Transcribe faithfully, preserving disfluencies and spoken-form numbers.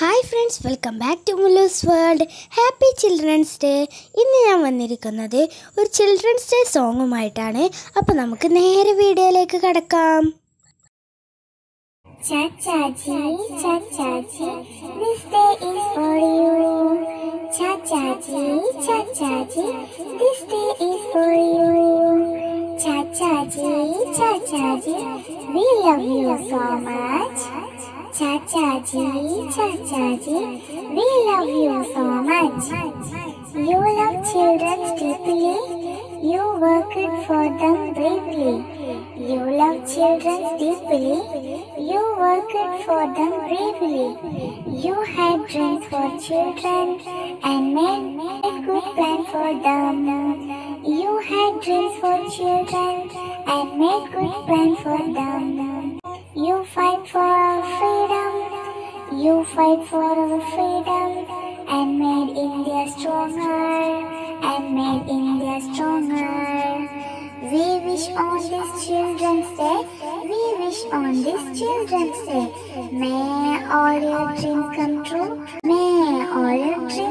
Hi friends, welcome back to Mulu's World. Happy Children's Day. ഇന്ന് ഞാൻ വന്നിരിക്കുന്നത് ഒരു Children's Day സോങ്ങുമായിട്ടാണ്. അപ്പോൾ നമുക്ക് നേരെ വീഡിയോയിലേക്ക് കടക്കാം. Chachaji, chachaji, this day is for you. Chachaji, chachaji, this day is for you. Chachaji, chachaji, we love you so much. Chachaji, chachaji, we love you so much. You love children deeply, you work it for them bravely. You love children deeply, you work it for them bravely. You had dreams for children and made a good plan for them. You had dreams for children and made good plan for them. You fight for our freedom, you fight for our freedom and made India stronger, and made India stronger. We wish on this Children's Day, we wish on this Children's Day. May all your dreams come true, may all your dreams